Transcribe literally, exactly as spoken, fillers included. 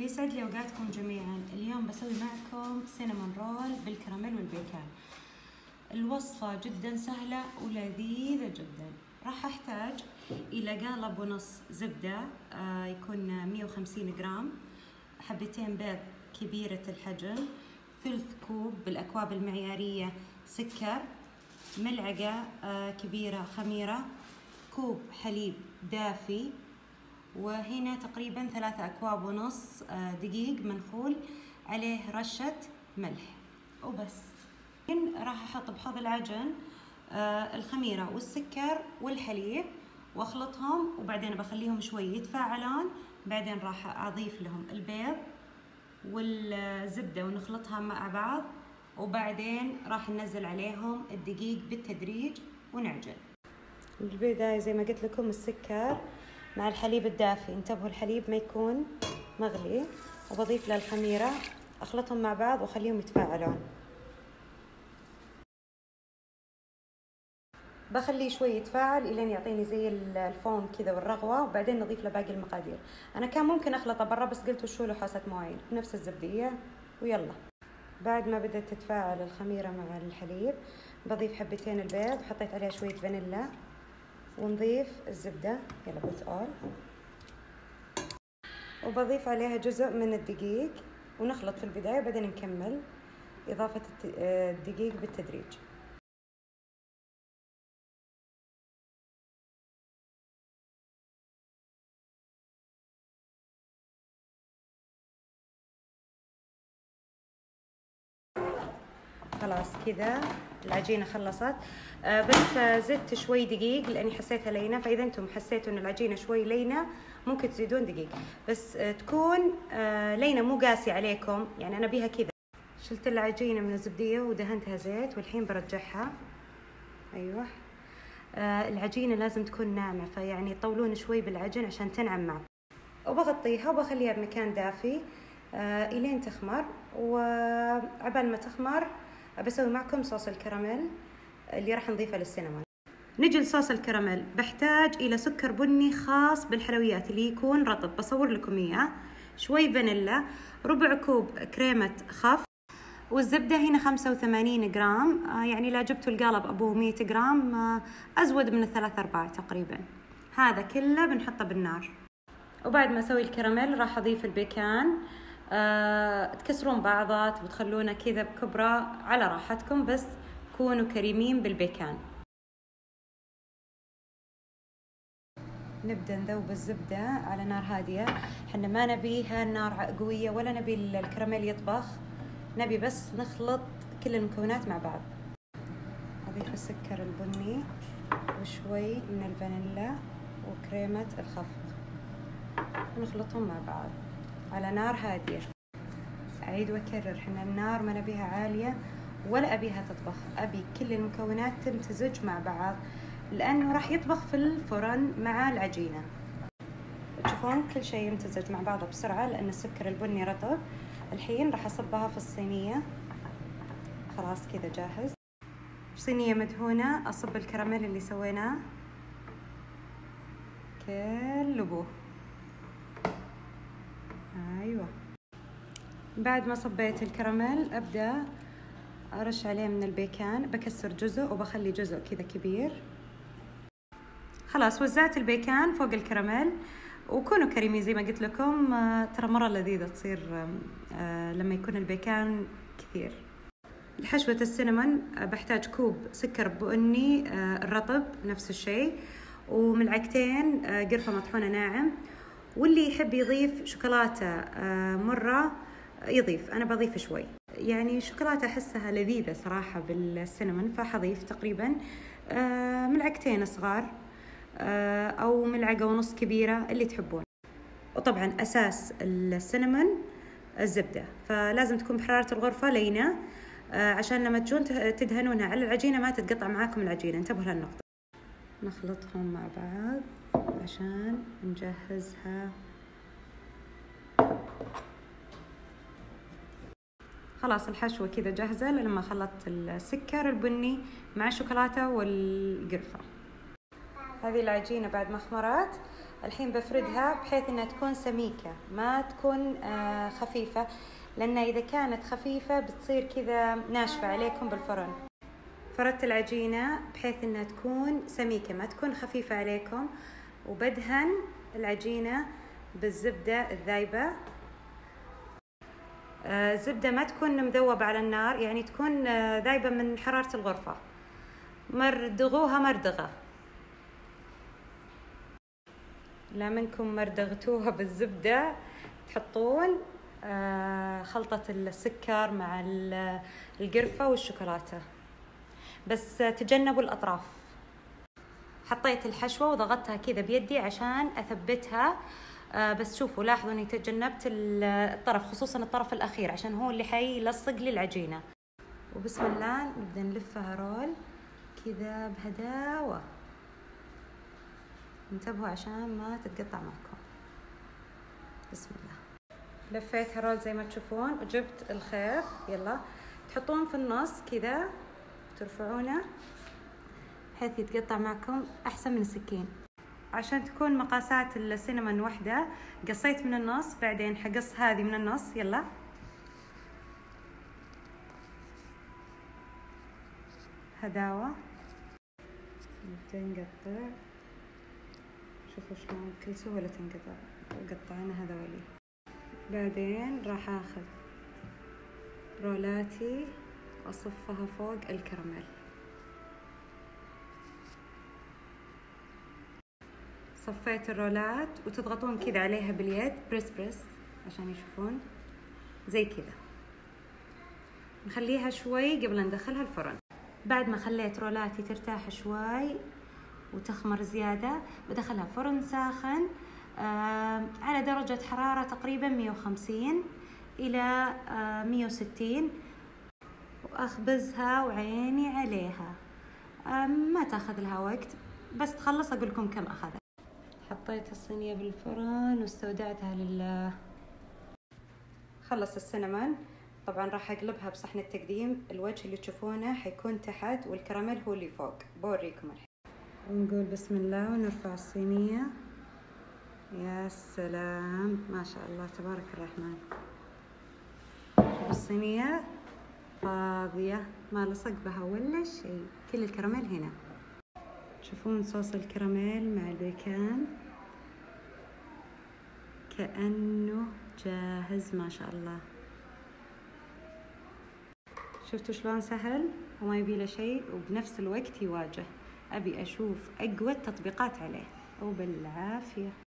ويسعد لي اوقاتكم جميعا. اليوم بسوي معكم سينامون رول بالكراميل والبيكان. الوصفة جدا سهلة ولذيذة جدا. راح احتاج الى قالب ونص زبدة آه يكون مية وخمسين جرام، حبتين بيض كبيرة الحجم، ثلث كوب بالاكواب المعيارية سكر، ملعقة آه كبيرة خميرة، كوب حليب دافي، وهنا تقريبا ثلاثة أكواب ونص دقيق منخول، عليه رشة ملح وبس. راح أحط بحوض العجن الخميرة والسكر والحليب وأخلطهم، وبعدين بخليهم شوي يتفاعلون، بعدين راح أضيف لهم البيض والزبدة ونخلطها مع بعض، وبعدين راح ننزل عليهم الدقيق بالتدريج ونعجن. البداية زي ما قلت لكم السكر مع الحليب الدافي، انتبهوا الحليب ما يكون مغلي، وبضيف له الخميرة، اخلطهم مع بعض واخليهم يتفاعلون. بخليه شوي يتفاعل الين يعطيني زي الفوم كذا والرغوة، وبعدين نضيف له باقي المقادير. انا كان ممكن اخلطه برا بس قلت وشو له حوسة مواعين بنفس الزبدية ويلا. بعد ما بدأت تتفاعل الخميرة مع الحليب بضيف حبتين البيض، حطيت عليها شوية فانيلا، ونضيف الزبدة يلا بوت اول، وبضيف عليها جزء من الدقيق ونخلط في البداية، بعدين نكمل إضافة الدقيق بالتدريج. خلاص كذا العجينة خلصت، بس زدت شوي دقيق لأني حسيتها لينة، فإذا أنتم حسيتوا إن العجينة شوي لينة ممكن تزيدون دقيق، بس تكون لينة مو قاسية عليكم، يعني أنا بيها كذا. شلت العجينة من الزبدية ودهنتها زيت، والحين برجعها. أيوة العجينة لازم تكون ناعمة، فيعني طولون شوي بالعجن عشان تنعم معكم، وبغطيها وبخليها بمكان دافي إلين تخمر. وعبال ما تخمر بسوي معكم صوص الكراميل اللي راح نضيفه للسينامون. نجي لصوص الكراميل، بحتاج إلى سكر بني خاص بالحلويات اللي يكون رطب، بصور لكم إياه، شوي فانيلا، ربع كوب كريمة خف، والزبدة هنا خمسة وثمانين جرام، يعني لا جبتوا القالب أبوه مية جرام، أزود من الثلاثة أرباع تقريبا. هذا كله بنحطه بالنار. وبعد ما أسوي الكراميل راح أضيف البيكان، أه تكسرون بعضات وتخلونه كذا بكبرة على راحتكم، بس كونوا كريمين بالبيكان. نبدأ نذوب الزبدة على نار هادية، حنا ما نبيها النار قوية ولا نبي الكراميل يطبخ، نبي بس نخلط كل المكونات مع بعض. أضيف السكر البني وشوي من الفانيلا وكريمة الخفق، نخلطهم مع بعض على نار هادية. أعيد وأكرر، حنا النار ما نبيها عالية ولا أبيها تطبخ، أبي كل المكونات تمتزج مع بعض، لأنه راح يطبخ في الفرن مع العجينة. تشوفون كل شيء يمتزج مع بعضه بسرعة لأن السكر البني رطب. الحين راح أصبها في الصينية، خلاص كذا جاهز. بصينية مدهونة أصب الكراميل اللي سويناه كله. أيوة بعد ما صبيت الكراميل أبدأ أرش عليه من البيكان، بكسر جزء وبخلي جزء كذا كبير. خلاص وزعت البيكان فوق الكراميل، وكونوا كريمين زي ما قلت لكم، ترى مرة لذيذة تصير لما يكون البيكان كثير. لحشوة السينامون بحتاج كوب سكر بني الرطب نفس الشيء، وملعقتين قرفة مطحونة ناعم، واللي يحب يضيف شوكولاتة مرة يضيف، أنا بضيف شوي، يعني شوكولاتة أحسها لذيذة صراحة بالسينامون، فحضيف تقريبا ملعقتين صغار أو ملعقة ونص كبيرة اللي تحبون. وطبعا أساس السينامون الزبدة، فلازم تكون بحرارة الغرفة لينة عشان لما تجون تدهنونها على العجينة ما تتقطع معاكم العجينة، انتبهوا لهالنقطة. نخلطهم مع بعض عشان نجهزها. خلاص الحشوة كذا جاهزة لما خلطت السكر البني مع الشوكولاتة والقرفة. هذه العجينة بعد ما خمرت الحين بفردها بحيث انها تكون سميكة، ما تكون آه خفيفة، لان اذا كانت خفيفة بتصير كذا ناشفة عليكم بالفرن. فردت العجينة بحيث انها تكون سميكة ما تكون خفيفة عليكم، وبدهن العجينة بالزبدة الذايبة. آه زبدة ما تكون مذوبة على النار، يعني تكون آه ذايبة من حرارة الغرفة. مردغوها مردغة، لا منكم مردغتوها بالزبدة تحطون آه خلطة السكر مع القرفة والشوكولاتة، بس تجنبوا الأطراف. حطيت الحشوة وضغطتها كذا بيدي عشان أثبتها، آه بس شوفوا لاحظوا اني تجنبت الطرف، خصوصا الطرف الاخير عشان هو اللي حيلصق لي العجينة. وبسم الله نبدأ نلفها رول كذا بهداوة، انتبهوا عشان ما تتقطع معكم. بسم الله. لفيتها رول زي ما تشوفون وجبت الخيط، يلا تحطون في النص كذا ترفعونه بحيث يتقطع معكم احسن من السكين. عشان تكون مقاسات السينمون واحدة قصيت من النص، بعدين حقص هذه من النص. يلا هداوة نبدأ نقطع، شوفوا شلون بكل سهولة تنقطع. قطعنا هذولي، بعدين راح اخذ رولاتي واصفها فوق الكراميل. صفيت الرولات وتضغطون كذا عليها باليد، بريس بريس عشان يشوفون زي كذا. نخليها شوي قبل ندخلها الفرن. بعد ما خليت رولاتي ترتاح شوي وتخمر زيادة بدخلها فرن ساخن آه على درجة حرارة تقريبا مية وخمسين إلى آه مية وستين، وأخبزها وعيني عليها. آه ما تاخذ لها وقت، بس تخلص أقول لكم كم أخذت. حطيت الصينية بالفرن واستودعتها لله. خلص السينمون، طبعا راح اقلبها بصحن التقديم. الوجه اللي تشوفونه حيكون تحت والكراميل هو اللي فوق. بوريكم الحين. ونقول بسم الله ونرفع الصينية. يا سلام ما شاء الله تبارك الرحمن. شوف الصينية فاضية ما لصق بها ولا شيء، كل الكراميل هنا. تشوفون صوص الكراميل مع البيكان كأنه جاهز ما شاء الله. شفتوا شلون سهل وما يبي له شيء وبنفس الوقت يواجه. أبي أشوف أقوى التطبيقات عليه. وبالعافية.